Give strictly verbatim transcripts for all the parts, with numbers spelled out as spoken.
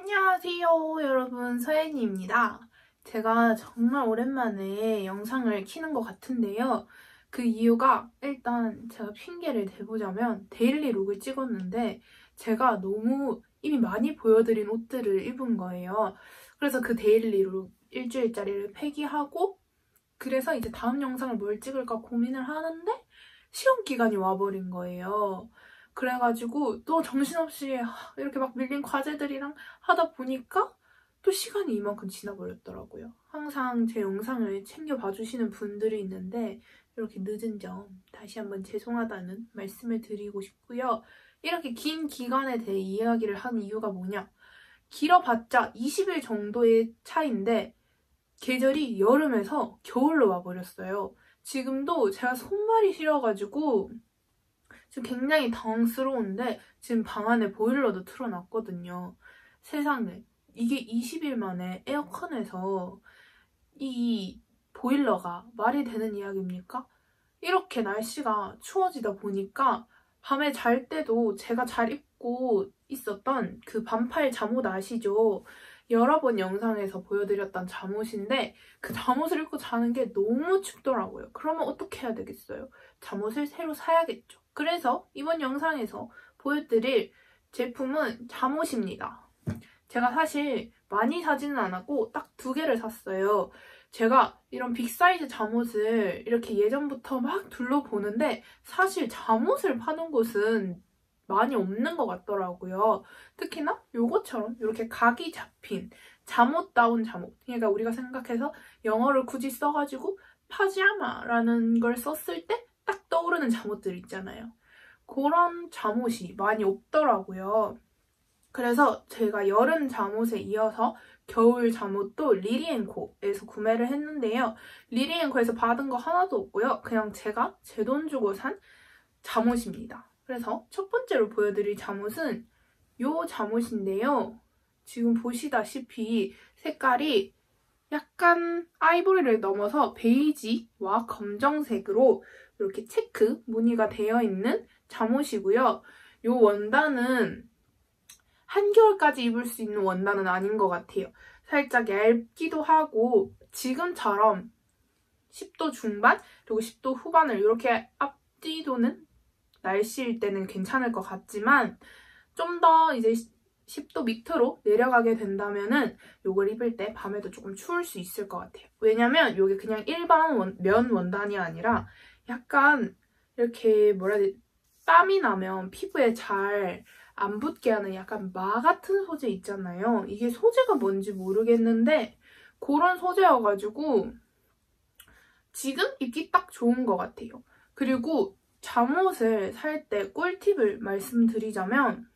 안녕하세요 여러분, 서예니입니다. 제가 정말 오랜만에 영상을 키는 것 같은데요. 그 이유가 일단 제가 핑계를 대보자면 데일리 룩을 찍었는데 제가 너무 이미 많이 보여드린 옷들을 입은 거예요. 그래서 그 데일리 룩 일주일짜리를 폐기하고 그래서 이제 다음 영상을 뭘 찍을까 고민을 하는데 시험 기간이 와버린 거예요. 그래가지고 또 정신없이 이렇게 막 밀린 과제들이랑 하다 보니까 또 시간이 이만큼 지나버렸더라고요. 항상 제 영상을 챙겨봐 주시는 분들이 있는데 이렇게 늦은 점 다시 한번 죄송하다는 말씀을 드리고 싶고요. 이렇게 긴 기간에 대해 이야기를 한 이유가 뭐냐? 길어봤자 이십 일 정도의 차이인데 계절이 여름에서 겨울로 와버렸어요. 지금도 제가 손발이 시려가지고 지금 굉장히 당황스러운데 지금 방 안에 보일러도 틀어놨거든요. 세상에, 이게 이십 일 만에 에어컨에서 이 보일러가 말이 되는 이야기입니까? 이렇게 날씨가 추워지다 보니까 밤에 잘 때도 제가 잘 입고 있었던 그 반팔 잠옷 아시죠? 여러 번 영상에서 보여드렸던 잠옷인데 그 잠옷을 입고 자는 게 너무 춥더라고요. 그러면 어떻게 해야 되겠어요? 잠옷을 새로 사야겠죠. 그래서 이번 영상에서 보여드릴 제품은 잠옷입니다. 제가 사실 많이 사지는 않았고 딱 두 개를 샀어요. 제가 이런 빅사이즈 잠옷을 이렇게 예전부터 막 둘러보는데 사실 잠옷을 파는 곳은 많이 없는 것 같더라고요. 특히나 요것처럼 이렇게 각이 잡힌 잠옷다운 잠옷. 그러니까 우리가 생각해서 영어를 굳이 써가지고 파자마라는 걸 썼을 때 딱 떠오르는 잠옷들 있잖아요. 그런 잠옷이 많이 없더라고요. 그래서 제가 여름 잠옷에 이어서 겨울 잠옷도 리리앤코에서 구매를 했는데요. 리리앤코에서 받은 거 하나도 없고요. 그냥 제가 제 돈 주고 산 잠옷입니다. 그래서 첫 번째로 보여드릴 잠옷은 요 잠옷인데요. 지금 보시다시피 색깔이 약간 아이보리를 넘어서 베이지와 검정색으로 이렇게 체크 무늬가 되어 있는 잠옷이고요. 요 원단은 한겨울까지 입을 수 있는 원단은 아닌 것 같아요. 살짝 얇기도 하고 지금처럼 십 도 중반 그리고 십 도 후반을 이렇게 앞뒤도는 날씨일 때는 괜찮을 것 같지만 좀 더 이제 십 도 밑으로 내려가게 된다면은 이걸 입을 때 밤에도 조금 추울 수 있을 것 같아요. 왜냐면 이게 그냥 일반 원, 면 원단이 아니라 약간 이렇게 뭐라 해야 되지? 땀이 나면 피부에 잘 안 붙게 하는 약간 마 같은 소재 있잖아요. 이게 소재가 뭔지 모르겠는데 그런 소재여가지고 지금 입기 딱 좋은 것 같아요. 그리고 잠옷을 살 때 꿀팁을 말씀드리자면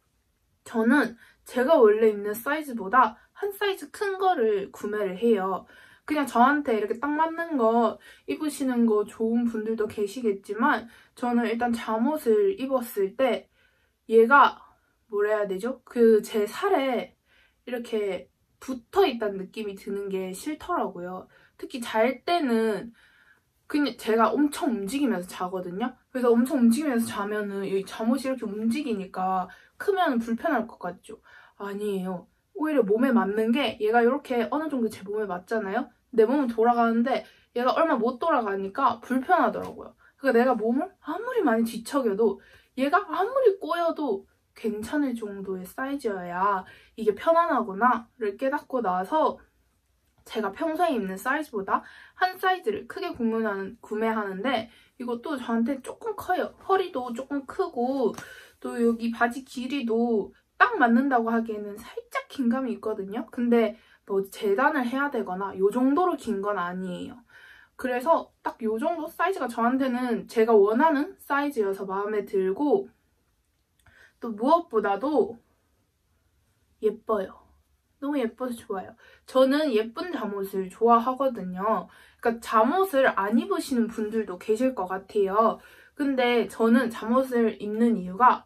저는 제가 원래 입는 사이즈보다 한 사이즈 큰 거를 구매를 해요. 그냥 저한테 이렇게 딱 맞는 거 입으시는 거 좋은 분들도 계시겠지만 저는 일단 잠옷을 입었을 때 얘가 뭐라 해야 되죠? 그 제 살에 이렇게 붙어있다는 느낌이 드는 게 싫더라고요. 특히 잘 때는 그냥 제가 엄청 움직이면서 자거든요. 그래서 엄청 움직이면서 자면은 이 잠옷이 이렇게 움직이니까 크면 불편할 것 같죠? 아니에요. 오히려 몸에 맞는 게 얘가 이렇게 어느 정도 제 몸에 맞잖아요? 내 몸은 돌아가는데 얘가 얼마 못 돌아가니까 불편하더라고요. 그러니까 내가 몸을 아무리 많이 뒤척여도 얘가 아무리 꼬여도 괜찮을 정도의 사이즈여야 이게 편안하구나를 깨닫고 나서 제가 평소에 입는 사이즈보다 한 사이즈를 크게 구매하는, 구매하는데 이것도 저한테 조금 커요. 허리도 조금 크고 또 여기 바지 길이도 딱 맞는다고 하기에는 살짝 긴 감이 있거든요. 근데 뭐 재단을 해야 되거나 이 정도로 긴 건 아니에요. 그래서 딱 이 정도 사이즈가 저한테는 제가 원하는 사이즈여서 마음에 들고 또 무엇보다도 예뻐요. 너무 예뻐서 좋아요. 저는 예쁜 잠옷을 좋아하거든요. 그러니까 잠옷을 안 입으시는 분들도 계실 것 같아요. 근데 저는 잠옷을 입는 이유가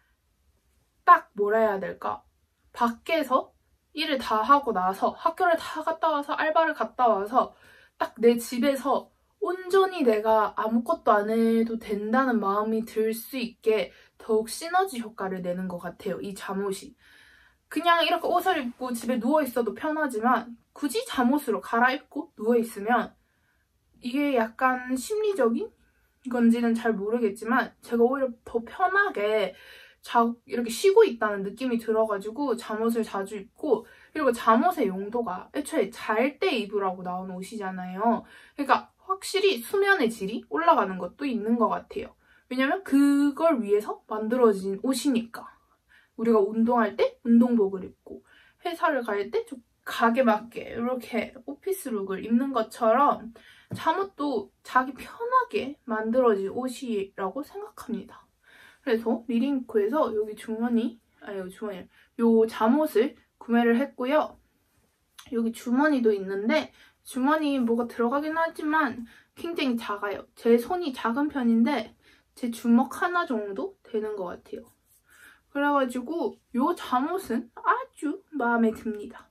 딱 뭐라 해야 될까? 밖에서 일을 다 하고 나서 학교를 다 갔다 와서 알바를 갔다 와서 딱 내 집에서 온전히 내가 아무것도 안 해도 된다는 마음이 들 수 있게 더욱 시너지 효과를 내는 것 같아요. 이 잠옷이. 그냥 이렇게 옷을 입고 집에 누워있어도 편하지만 굳이 잠옷으로 갈아입고 누워있으면 이게 약간 심리적인 건지는 잘 모르겠지만 제가 오히려 더 편하게 자, 이렇게 쉬고 있다는 느낌이 들어가지고 잠옷을 자주 입고, 그리고 잠옷의 용도가 애초에 잘 때 입으라고 나온 옷이잖아요. 그러니까 확실히 수면의 질이 올라가는 것도 있는 것 같아요. 왜냐면 그걸 위해서 만들어진 옷이니까. 우리가 운동할 때 운동복을 입고 회사를 갈 때 좀 가게 맞게 이렇게 오피스룩을 입는 것처럼 잠옷도 자기 편하게 만들어진 옷이라고 생각합니다. 그래서 리링코에서 여기 주머니, 아니 여기 주머니, 요 잠옷을 구매를 했고요. 여기 주머니도 있는데 주머니 뭐가 들어가긴 하지만 굉장히 작아요. 제 손이 작은 편인데 제 주먹 하나 정도 되는 것 같아요. 그래가지고 요 잠옷은 아주 마음에 듭니다.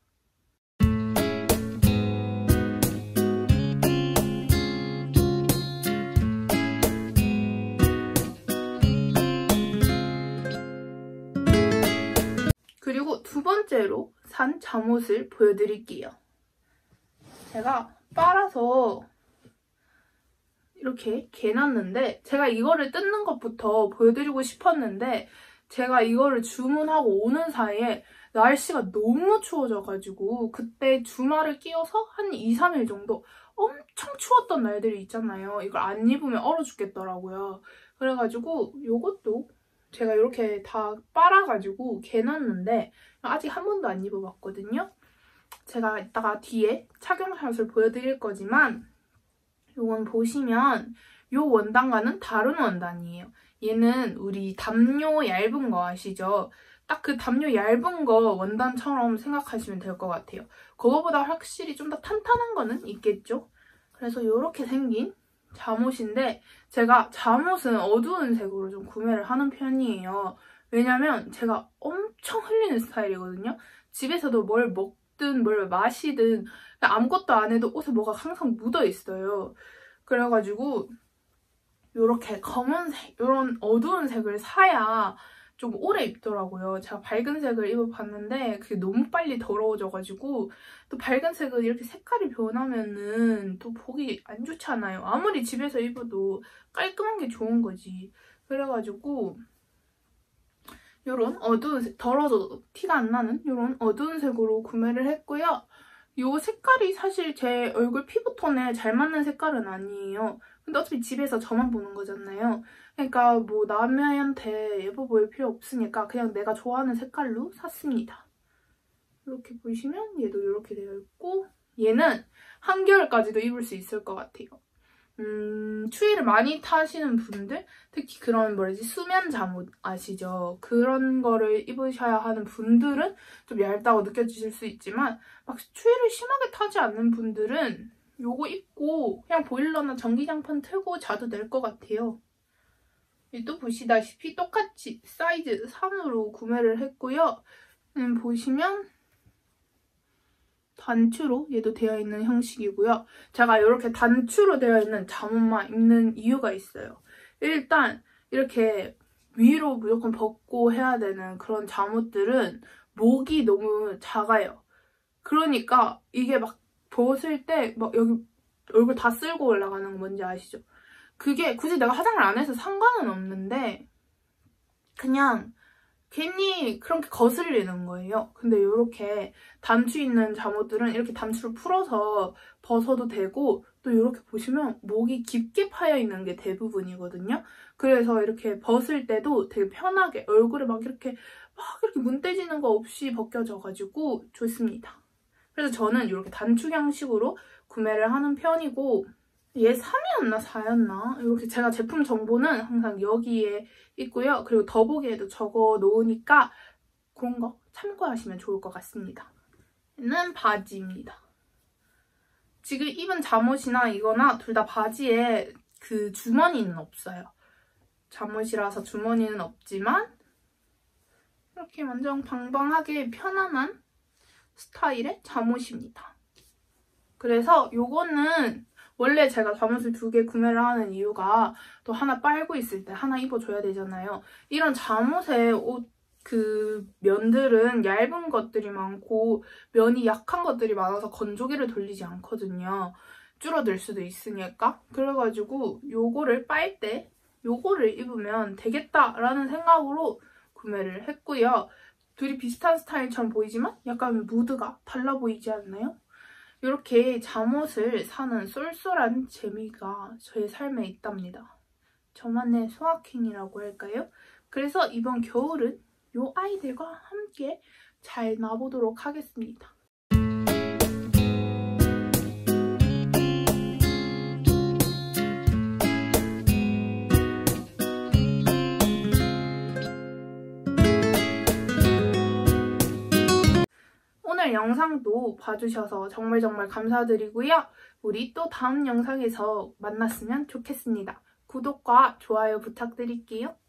그리고 두 번째로 산 잠옷을 보여드릴게요. 제가 빨아서 이렇게 개놨는데 제가 이거를 뜯는 것부터 보여드리고 싶었는데 제가 이거를 주문하고 오는 사이에 날씨가 너무 추워져가지고 그때 주말을 끼워서 한 이, 삼 일 정도 엄청 추웠던 날들이 있잖아요. 이걸 안 입으면 얼어 죽겠더라고요. 그래가지고 이것도 제가 이렇게 다 빨아가지고 개놨는데 아직 한 번도 안 입어봤거든요. 제가 이따가 뒤에 착용샷을 보여드릴 거지만 이건 보시면 이 원단과는 다른 원단이에요. 얘는 우리 담요 얇은 거 아시죠? 딱 그 담요 얇은 거 원단처럼 생각하시면 될 것 같아요. 그거보다 확실히 좀 더 탄탄한 거는 있겠죠? 그래서 이렇게 생긴 잠옷인데 제가 잠옷은 어두운 색으로 좀 구매를 하는 편이에요. 왜냐면 제가 엄청 흘리는 스타일이거든요. 집에서도 뭘 먹든 뭘 마시든 아무것도 안 해도 옷에 뭐가 항상 묻어있어요. 그래가지고 이렇게 검은색, 이런 어두운 색을 사야 좀 오래 입더라고요. 제가 밝은 색을 입어봤는데 그게 너무 빨리 더러워져가지고 또 밝은 색은 이렇게 색깔이 변하면은 또 보기 안 좋잖아요. 아무리 집에서 입어도 깔끔한 게 좋은 거지. 그래가지고 이런 어두운 색, 더러워도 티가 안 나는 이런 어두운 색으로 구매를 했고요. 이 색깔이 사실 제 얼굴 피부톤에 잘 맞는 색깔은 아니에요. 근데 어차피 집에서 저만 보는 거잖아요. 그러니까 뭐 남한테 예뻐 보일 필요 없으니까 그냥 내가 좋아하는 색깔로 샀습니다. 이렇게 보시면 얘도 이렇게 되어 있고 얘는 한겨울까지도 입을 수 있을 것 같아요. 음, 추위를 많이 타시는 분들, 특히 그런 뭐지 수면 잠옷 아시죠? 그런 거를 입으셔야 하는 분들은 좀 얇다고 느껴지실 수 있지만 막 추위를 심하게 타지 않는 분들은 요거 입고 그냥 보일러나 전기장판 틀고 자도 될 것 같아요. 또 보시다시피 똑같이 사이즈 삼으로 구매를 했고요. 음, 보시면 단추로 얘도 되어 있는 형식이고요. 제가 이렇게 단추로 되어 있는 잠옷만 입는 이유가 있어요. 일단 이렇게 위로 무조건 벗고 해야 되는 그런 잠옷들은 목이 너무 작아요. 그러니까 이게 막 벗을 때 막 여기 얼굴 다 쓸고 올라가는 거 뭔지 아시죠? 그게 굳이 내가 화장을 안 해서 상관은 없는데 그냥 괜히 그렇게 거슬리는 거예요. 근데 이렇게 단추 있는 잠옷들은 이렇게 단추를 풀어서 벗어도 되고 또 이렇게 보시면 목이 깊게 파여 있는 게 대부분이거든요. 그래서 이렇게 벗을 때도 되게 편하게 얼굴에 막 이렇게 막 이렇게 문대지는 거 없이 벗겨져가지고 좋습니다. 그래서 저는 이렇게 단추 형식으로 구매를 하는 편이고 얘 삼이었나 사였나? 이렇게 제가 제품 정보는 항상 여기에 있고요. 그리고 더보기에도 적어 놓으니까 그런 거 참고하시면 좋을 것 같습니다. 얘는 바지입니다. 지금 입은 잠옷이나 이거나 둘 다 바지에 그 주머니는 없어요. 잠옷이라서 주머니는 없지만 이렇게 완전 방방하게 편안한 스타일의 잠옷입니다. 그래서 요거는 원래 제가 잠옷을 두 개 구매를 하는 이유가 또 하나 빨고 있을 때 하나 입어줘야 되잖아요. 이런 잠옷에 옷 그 면들은 얇은 것들이 많고 면이 약한 것들이 많아서 건조기를 돌리지 않거든요. 줄어들 수도 있으니까. 그래가지고 요거를 빨 때 요거를 입으면 되겠다라는 생각으로 구매를 했고요. 둘이 비슷한 스타일처럼 보이지만 약간 무드가 달라 보이지 않나요? 이렇게 잠옷을 사는 쏠쏠한 재미가 저의 삶에 있답니다. 저만의 소확행이라고 할까요? 그래서 이번 겨울은 이 아이들과 함께 잘 놔보도록 하겠습니다. 오늘 영상도 봐주셔서 정말 정말 감사드리고요. 우리 또 다음 영상에서 만났으면 좋겠습니다. 구독과 좋아요 부탁드릴게요.